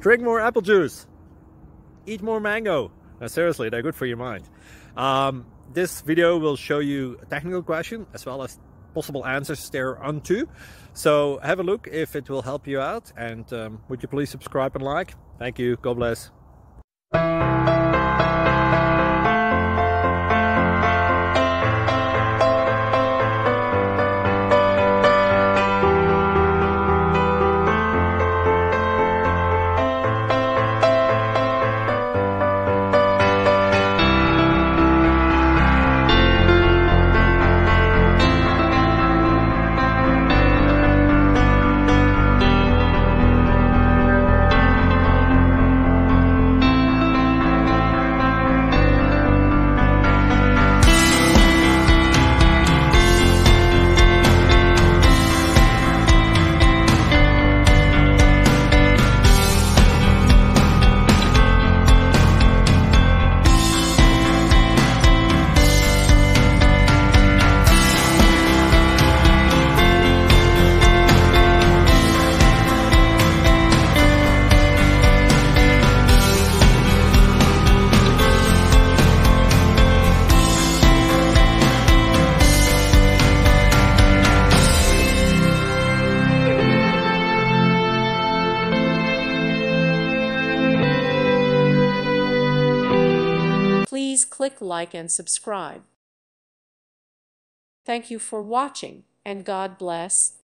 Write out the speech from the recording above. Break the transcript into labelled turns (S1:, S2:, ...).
S1: Drink more apple juice. Eat more mango. Now, seriously, they're good for your mind. This video will show you a technical question as well as possible answers thereunto. So have a look if it will help you out, and would you please subscribe and like? Thank you. God bless.
S2: Please click like and subscribe. Thank you for watching, and God bless.